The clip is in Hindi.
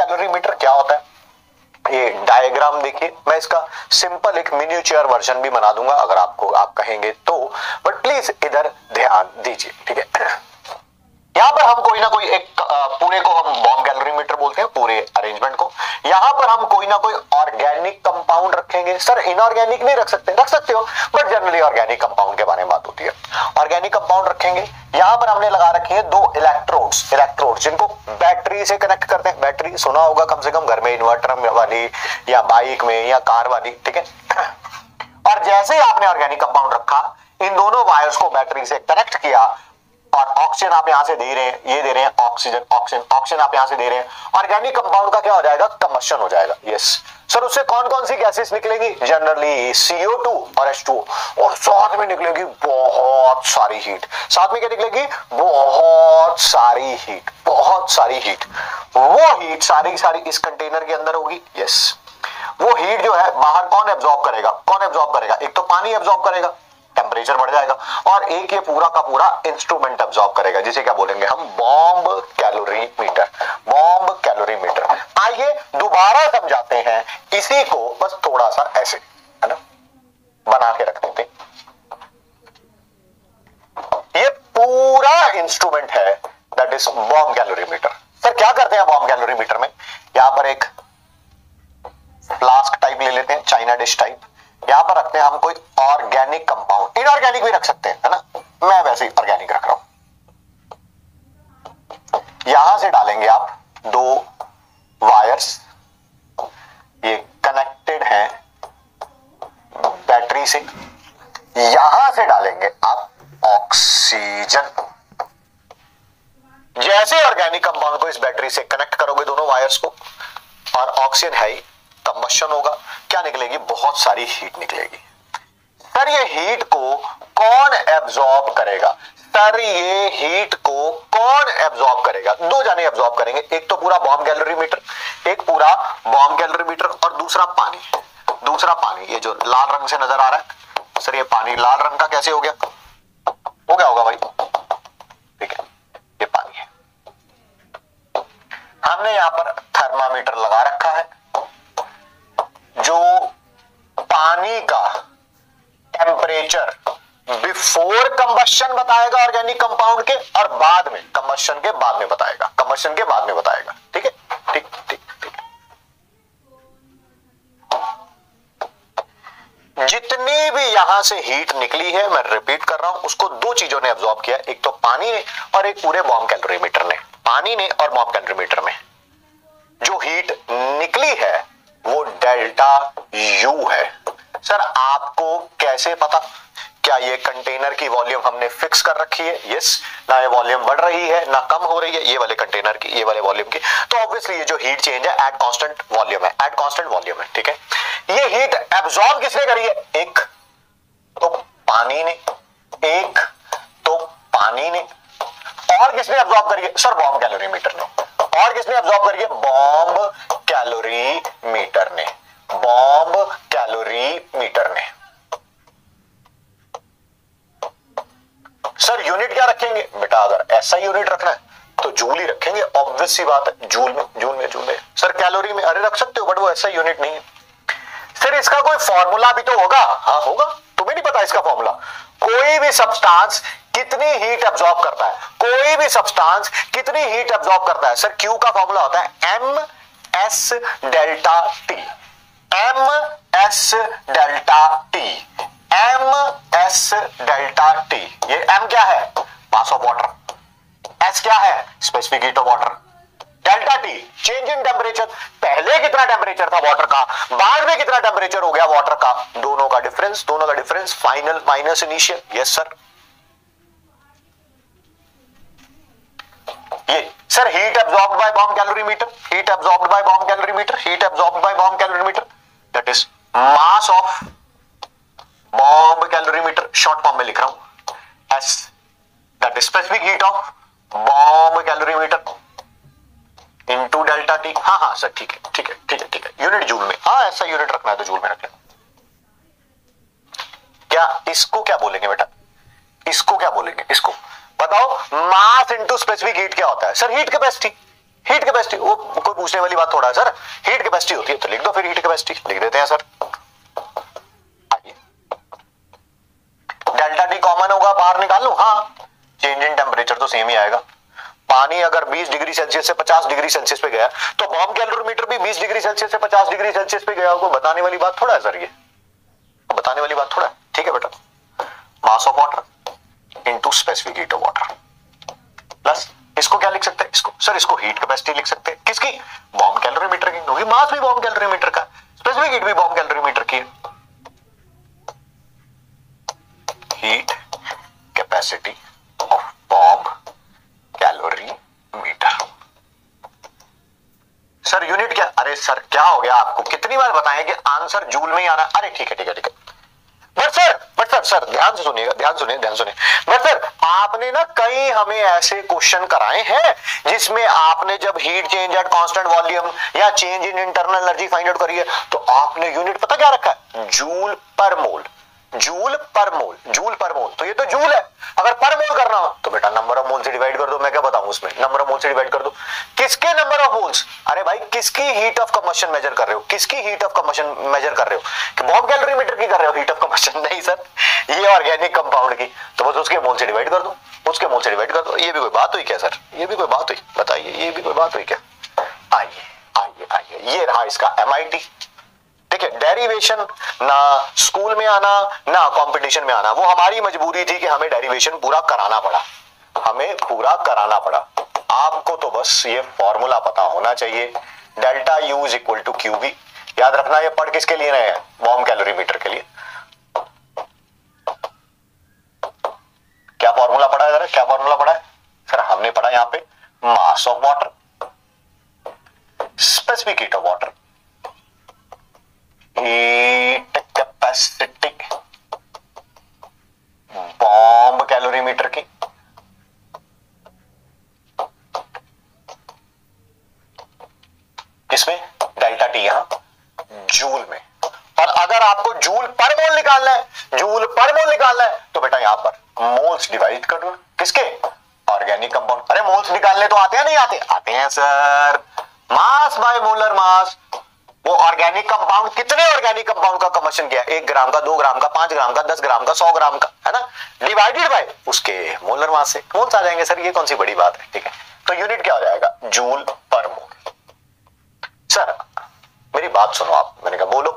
कैलोरीमीटर क्या होता है, ये डायग्राम देखिए, मैं इसका सिंपल एक मिनिएचर वर्जन भी बना दूंगा अगर आपको आप कहेंगे तो, बट प्लीज इधर ध्यान दीजिए, ठीक है। यहां पर हम कोई ना कोई एक पूरे को हम बॉम्ब कैलोरीमीटर बोलते हैं, पूरे अरेंजमेंट को। यहां पर हम कोई ना कोई ऑर्गेनिक कंपाउंड रखेंगे। सर इनऑर्गेनिक नहीं रख सकते, रख सकते हो, बट जनरली ऑर्गेनिक कंपाउंड के बारे में बात होती है। ऑर्गेनिक कंपाउंड रखेंगे। यहां पर हमने लगा रखी है दो इलेक्ट्रोड्स जिनको बैटरी से कनेक्ट करते हैं। बैटरी सुना होगा कम से कम घर में, इन्वर्टर वाली या बाइक में या कार वाली, ठीक है। और जैसे ही आपने ऑर्गेनिक कंपाउंड रखा, इन दोनों वायर्स को बैटरी से कनेक्ट किया और ऑक्सीजन आप यहां से दे रहे हैं, ये दे रहे हैं ऑक्सीजन आप यहां से दे रहे हैं। ऑर्गेनिक कंपाउंड का क्या हो जाएगा, कंबशन हो जाएगा। यस सर, उससे कौन कौन सी गैसेस निकलेगी, जनरली CO2 और H2O, और साथ में निकलेगी बहुत सारी हीट। साथ में क्या निकलेगी, बहुत सारी हीट। वो हीट सारी इस कंटेनर के अंदर होगी। यस, वो हीट जो है बाहर कौन एब्जॉर्ब करेगा, एक तो पानी एब्जॉर्ब करेगा, टेम्परेचर बढ़ जाएगा, और एक ये पूरा का पूरा इंस्ट्रूमेंट एब्जॉर्ब करेगा, जिसे क्या बोलेंगे हम, बॉम्ब कैलोरीमीटर। आइए दोबारा समझाते हैं इसी को, बस थोड़ा सा ऐसे, है ना, बना के रख देते। ये पूरा इंस्ट्रूमेंट है, that is bomb calorimeter. Sir क्या करते हैं बॉम्ब कैलोरीमीटर में, यहां पर एक फ्लास्क टाइप ले लेते हैं, चाइना डिश टाइप। यहां पर रखते हैं हम कोई ऑर्गेनिक कंपाउंड, इनऑर्गेनिक भी रख सकते हैं, है ना, मैं वैसे ही ऑर्गेनिक रख रहा हूं। यहां से डालेंगे आप दो वायर्स, ये कनेक्टेड हैं बैटरी से। यहां से डालेंगे आप ऑक्सीजन। जैसे ऑर्गेनिक कंपाउंड को इस बैटरी से कनेक्ट करोगे दोनों वायर्स को, और ऑक्सीजन है ही, कंबशन होगा, क्या निकलेगी, बहुत सारी हीट निकलेगी। सर ये हीट को कौन एब्जॉर्ब करेगा, दो जाने एब्जॉर्ब करेंगे, एक तो पूरा बॉम्ब कैलोरीमीटर, और दूसरा पानी। ये जो लाल रंग से नजर आ रहा है, सर ये पानी लाल रंग का कैसे हो गया होगा भाई, ठीक है, ये पानी है। हमने यहां पर थर्मामीटर लगा रखा है, जो पानी का टेम्परेचर बिफोर कंबशन बताएगा ऑर्गेनिक कंपाउंड के, और बाद में कंबशन के बाद में बताएगा, ठीक है, ठीक। जितनी भी यहां से हीट निकली है, मैं रिपीट कर रहा हूं, उसको दो चीजों ने एब्जॉर्ब किया, एक तो पानी ने और एक पूरे बॉम्ब कैलोरीमीटर ने। पानी ने और बॉम्ब कैलोरीमीटर में जो हीट निकली है वो डेल्टा U है। सर आपको कैसे पता, क्या ये कंटेनर की वॉल्यूम हमने फिक्स कर रखी है, यस, ना ये वॉल्यूम बढ़ रही है ना कम हो रही है, ये वाले कंटेनर की, ये वाले वॉल्यूम की, तो ऑब्वियसली ये जो हीट चेंज है एट कांस्टेंट वॉल्यूम है, ठीक है। ये हीट एब्जॉर्ब किसने करी है, एक तो पानी ने, और किसने एब्जॉर्ब करी है, सर बॉम्ब कैलोरीमीटर ने। और किसने एब्जॉर्ब करी है, बॉम्ब कैलोरीमीटर ने। सर यूनिट क्या रखेंगे बेटा, अगर ऐसा यूनिट रखना है तो जूल ही रखेंगे, ऑब्वियस सी बात है, जूल में। सर कैलोरी में अरे रख सकते हो, बट वो ऐसा यूनिट नहीं है। सर इसका कोई फॉर्मूला भी तो होगा, हाँ होगा, तुम्हें नहीं पता इसका फॉर्मूला, कोई भी सब्सटेंस कितनी हीट एब्जॉर्ब करता है, सर Q का फॉर्मूला होता है MS डेल्टा T, ये M क्या है, मास ऑफ वाटर, S क्या है, specific heat of water, delta T change in temperature, पहले कितना टेम्परेचर था वाटर का, बाद में कितना टेम्परेचर हो गया वाटर का, दोनों का difference, final minus initial. Yes sir, ये sir heat absorbed by bomb calorimeter, that is mass of bomb calorimeter, short form में लिख रहा हूं, S that is specific heat of bomb calorimeter into delta T। हाँ सर ठीक है, यूनिट जूल में, हाँ ऐसा यूनिट रखना है तो जूल में रख लेना। क्या इसको क्या बोलेंगे बेटा, इसको बताओ, मास इनटू स्पेसिफिक हीट क्या होता है, सर हीट हीट कैपेसिटी, वो कोई पूछने वाली बात थोड़ा है सर, हीट कैपेसिटी होती है तो लिख दो, फिर हीट कैपेसिटी लिख देते हैं सर। आइए, डेल्टा टी कॉमन होगा, बाहर निकाल लूं, हाँ चेंज इन टेम्परेचर तो सेम ही आएगा। पानी अगर 20 डिग्री सेल्सियस से 50 डिग्री सेल्सियस पे गया तो बॉम्ब कैलोरीमीटर भी 20 डिग्री सेल्सियस से 50 डिग्री सेल्सियस पे गया, कोई बताने वाली बात थोड़ा है सर, ये बताने वाली बात थोड़ा है। ठीक है बेटा, mass of water into specific heat of water plus इसको क्या लिख सकते हैं, इसको सर, इसको हीट कैपेसिटी लिख सकते हैं, किसकी, बॉम्ब कैलोरीमीटर की, क्योंकि मास भी बॉम्ब कैलोरीमीटर का, स्पेसिफिक हीट भी बॉम्ब कैलोरीमीटर की है। Heat capacity of bomb calorimeter. Sir unit क्या, अरे सर क्या हो गया आपको, कितनी बार बताएं कि आंसर जूल में ही आना, अरे ठीक है ठीक है ठीक है। बट सर ध्यान से सुनिएगा, ध्यान सुनिए। बट सर आपने ना कई हमें ऐसे क्वेश्चन कराए हैं जिसमें आपने जब heat change at constant volume या change in internal energy find out करी है तो आपने यूनिट पता क्या रखा है, जूल पर मोल, जूल पर मोल, जूल पर मोल, तो ये तो जूल है, अगर पर मोल करना हो तो बेटा नंबर ऑफ मोल से डिवाइड कर दो, मैं क्या बताऊं उसमें, नंबर ऑफ मोल से डिवाइड कर दो। किसके नंबर ऑफ मोल्स, अरे भाई किसकी हीट ऑफ कंबशन मेजर कर रहे हो, किसकी हीट ऑफ कंबशन मेजर कर रहे हो, कि बॉम्ब कैलोरीमीटर की कर रहे हो हीट ऑफ कंबशन, नहीं सर ये ऑर्गेनिक कंपाउंड की, तो बस उसके मोल से डिवाइड कर दो, उसके मोल से डिवाइड कर दो। ये भी कोई बात हुई क्या सर, ये भी कोई बात हुई, बताइए ये भी कोई बात हुई क्या। आइए आइए आइए, ये रहा इसका MIT। देखिए डेरिवेशन ना स्कूल में आना ना कंपटीशन में आना, वो हमारी मजबूरी थी कि हमें डेरिवेशन पूरा कराना पड़ा, हमें पूरा कराना पड़ा। आपको तो बस ये फॉर्मूला पता होना चाहिए, delta U is equal to QV, याद रखना ये पढ़ किसके लिए रहे हैं, बॉम्ब कैलोरीमीटर के लिए। क्या फॉर्मूला पढ़ा है जरा, क्या फॉर्मूला पढ़ा है सर, हमने पढ़ा यहां पे mass of water, specific heat of water, heat capacity bomb calorimeter की, किसमें, डेल्टा टी, यहां जूल में। और अगर आपको जूल पर मोल निकालना है, जूल पर मोल निकालना है तो बेटा यहां पर मोल्स डिवाइड कर दो, किसके, ऑर्गेनिक कंपाउंड। अरे मोल्स निकालने तो आते हैं, नहीं आते, आते हैं sir, mass by molar mass. वो ऑर्गेनिक कंपाउंड, कितने ऑर्गेनिक कंपाउंड का कंबशन किया, 1 ग्राम का, 2 ग्राम का, 5 ग्राम का, 10 ग्राम का, 100 ग्राम का, है ना, डिवाइडेड बाय उसके मोलर मास से मोल्स आ जाएंगे सर, ये कौन सी बड़ी बात है। ठीक है, तो यूनिट क्या हो जाएगा, जूल पर मोल। सर मेरी बात सुनो आप, मैंने कहा बोलो,